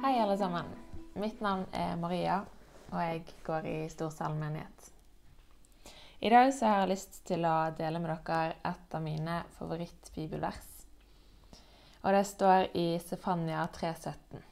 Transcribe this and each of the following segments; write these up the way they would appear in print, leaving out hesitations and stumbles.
Hei alle sammen. Mitt navn er Maria, og jeg går i Storsalen menighet. I dag så har jeg lyst til å dele med dere et av mine favorittbibelvers. Og det står i Sefania 3,17.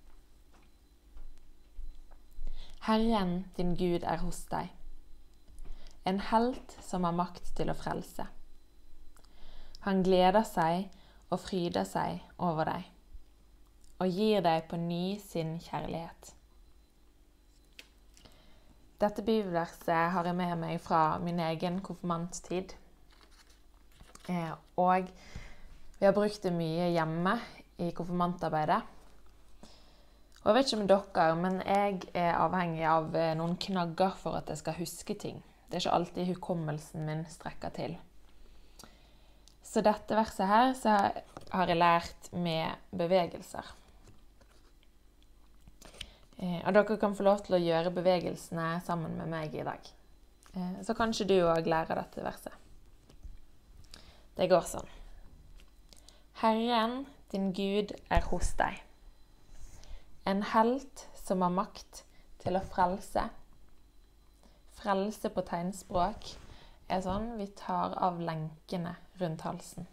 Herren din Gud er hos deg, en helt som har makt til å frelse. Han gleder seg og fryder seg over deg, og gir deg på ny sin kjærlighet. Dette bibelverset har jeg med meg fra min egen konfirmanttid. Og vi har brukt det mye hjemme i konfirmantarbeidet. Og jeg vet ikke om dere, men jeg er avhengig av noen knagger for at jeg skal huske ting. Det er ikke alltid hukommelsen min strekker til. Så dette verset her så har jeg lært med bevegelser. Og dere kan få lov til å gjøre bevegelsene sammen med meg i dag. Så kanskje du også lærer dette verset. Det går sånn. Herren din Gud er hos deg, en helt som har makt til å frelse. Frelse på tegnspråk er sånn vi tar av lenkene rundt halsen.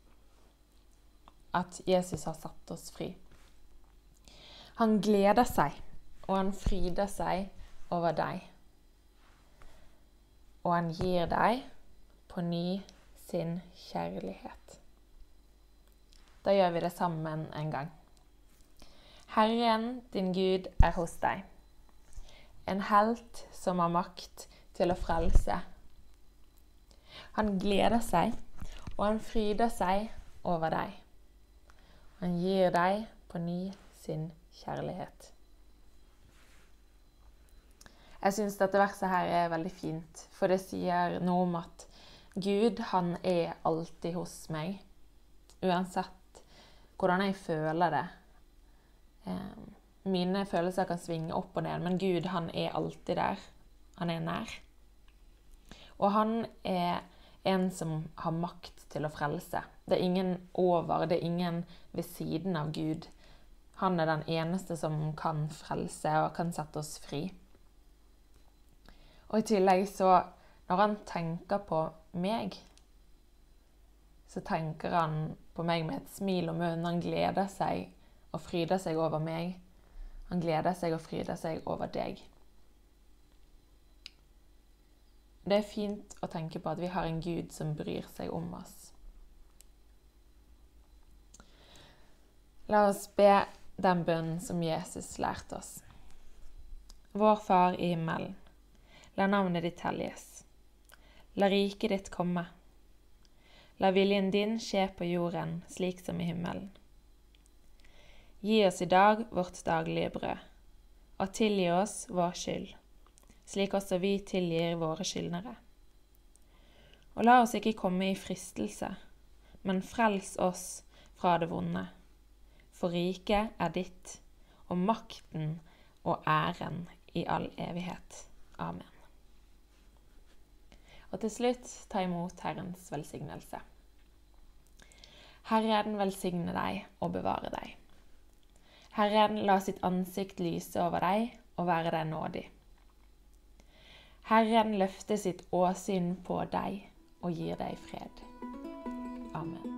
At Jesus har satt oss fri. Han gleder seg, og han fryder seg over deg. Og han gir deg på ny sin kjærlighet. Da gjør vi det sammen en gang. Herren din Gud er hos deg, en helt som har makt til å frelse. Han gleder seg, og han fryder seg over deg. Han gir deg på ny sin kjærlighet. Jeg synes dette verset her er veldig fint, for det sier noe om at Gud, han er alltid hos meg, uansett hvordan jeg føler det. Mine følelser kan svinge opp og ned, men Gud, han er alltid der. Han er nær. Og han er en som har makt til å frelse. Det er ingen over, det er ingen ved siden av Gud. Han er den eneste som kan frelse og kan sette oss fri. Og i tillegg så, når han tenker på meg, så tenker han på meg med et smil om munnen. Han gleder seg og fryder seg over meg. Han gleder seg og fryder seg over deg. Det er fint å tenke på at vi har en Gud som bryr seg om oss. La oss be den bønnen som Jesus lærte oss. Vår Far i himmelen, la navnet ditt helliges. La riket ditt komme. La viljen din skje på jorden, slik som i himmelen. Gi oss i dag vårt daglige brød, og tilgi oss vår skyld, slik også vi tilgir våre skyldnere. Og la oss ikke komme i fristelse, men frels oss fra det vonde. For riket er ditt, og makten og æren i all evighet. Amen. Og til slutt, ta imot Herrens velsignelse. Herren velsigne deg og bevare deg. Herren la sitt ansikt lyse over deg og være deg nådig. Herren løfter sitt åsyn på deg og gir deg fred. Amen.